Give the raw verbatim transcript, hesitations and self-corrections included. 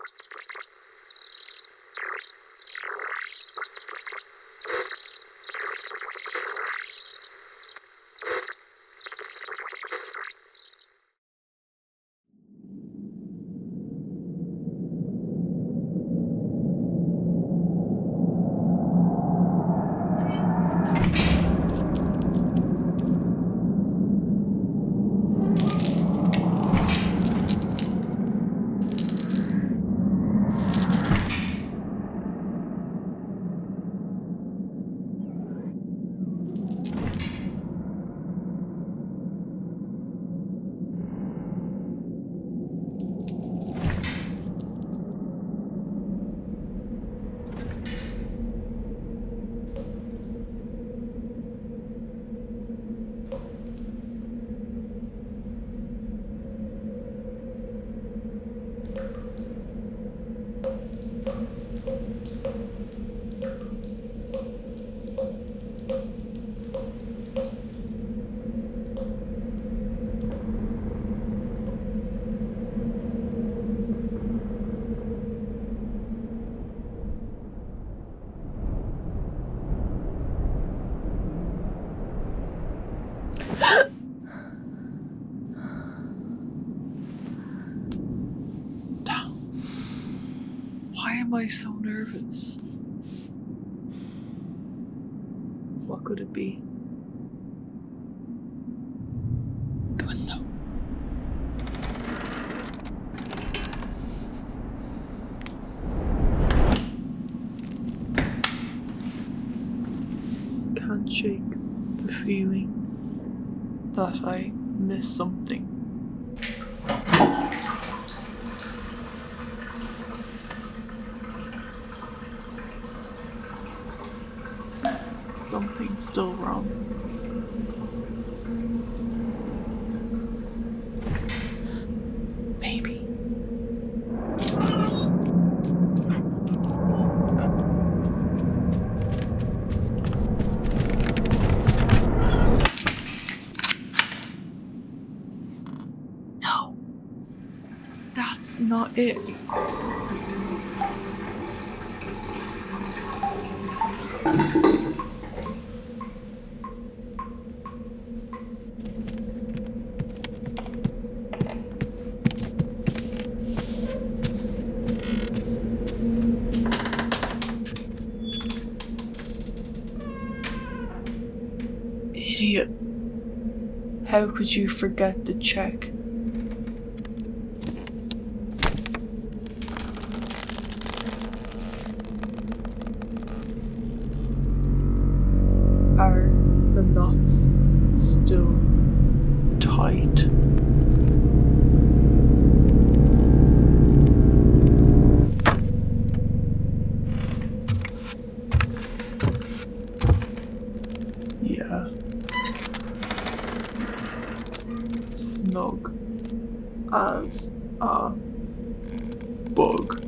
Why am I so nervous? What could it be? The window. Can't shake the feeling that I missed something. Something's still wrong. Maybe. No. That's not it. Idiot. How could you forget the check? Are the knots still tight? Yeah. Snug as a bug.